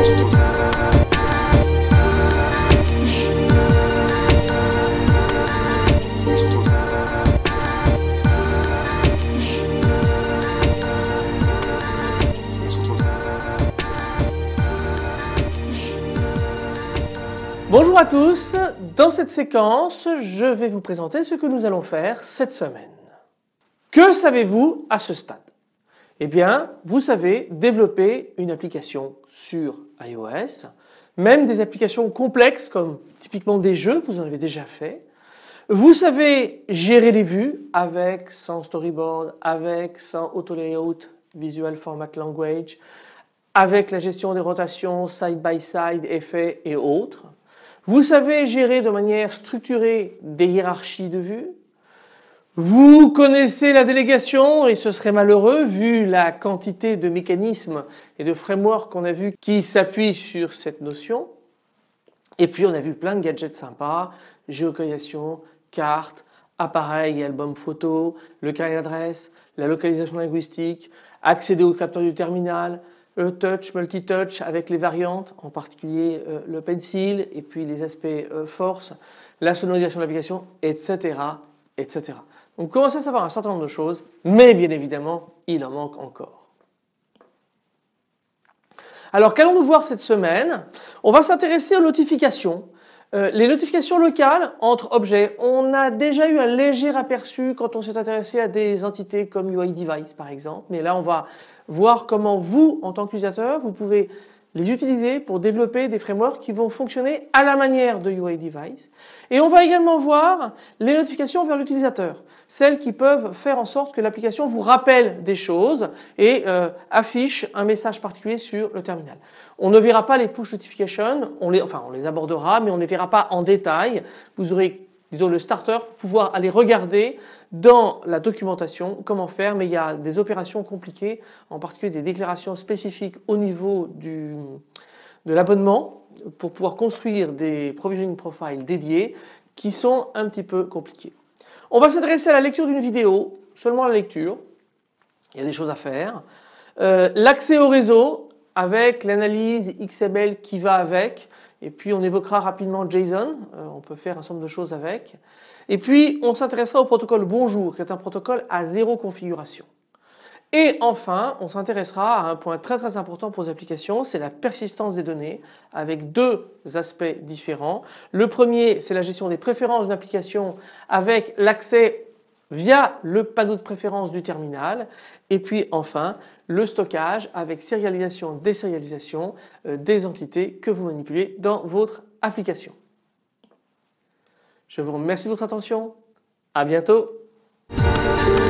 Bonjour à tous, dans cette séquence, je vais vous présenter ce que nous allons faire cette semaine. Que savez-vous à ce stade? Eh bien, vous savez développer une application sur iOS, même des applications complexes comme typiquement des jeux, vous en avez déjà fait. Vous savez gérer les vues avec, sans storyboard, avec, sans auto layout, visual format language, avec la gestion des rotations, side by side, effets et autres. Vous savez gérer de manière structurée des hiérarchies de vues. Vous connaissez la délégation et ce serait malheureux vu la quantité de mécanismes et de frameworks qu'on a vu qui s'appuient sur cette notion. Et puis on a vu plein de gadgets sympas, géolocalisation, cartes, appareils et albums photos, le carnet d'adresse, la localisation linguistique, accéder au capteur du terminal, le touch, multi-touch avec les variantes, en particulier le pencil et puis les aspects force, la sonorisation de l'application, etc., etc. Donc vous commencez à savoir un certain nombre de choses, mais bien évidemment, il en manque encore. Alors qu'allons-nous voir cette semaine? On va s'intéresser aux notifications. Les notifications locales entre objets, on a déjà eu un léger aperçu quand on s'est intéressé à des entités comme UIDevice par exemple, mais là on va voir comment vous, en tant qu'utilisateur, vous pouvez les utiliser pour développer des frameworks qui vont fonctionner à la manière de UIDevice. Et on va également voir les notifications vers l'utilisateur, celles qui peuvent faire en sorte que l'application vous rappelle des choses et affiche un message particulier sur le terminal. On ne verra pas les push notifications, on les abordera, mais on ne les verra pas en détail. Vous aurez, disons, le starter pour pouvoir aller regarder dans la documentation comment faire, mais il y a des opérations compliquées, en particulier des déclarations spécifiques au niveau de l'abonnement pour pouvoir construire des provisioning profiles dédiés qui sont un petit peu compliqués. On va s'adresser à la lecture d'une vidéo, seulement la lecture, il y a des choses à faire. L'accès au réseau avec l'analyse XML qui va avec, et puis on évoquera rapidement JSON, on peut faire un certain nombre de choses avec. Et puis on s'intéressera au protocole Bonjour, qui est un protocole à 0 configuration. Et enfin, on s'intéressera à un point très important pour les applications, c'est la persistance des données, avec deux aspects différents. Le premier, c'est la gestion des préférences d'une application avec l'accès via le panneau de préférences du terminal. Et puis enfin, le stockage avec sérialisation, désérialisation des entités que vous manipulez dans votre application. Je vous remercie de votre attention. À bientôt.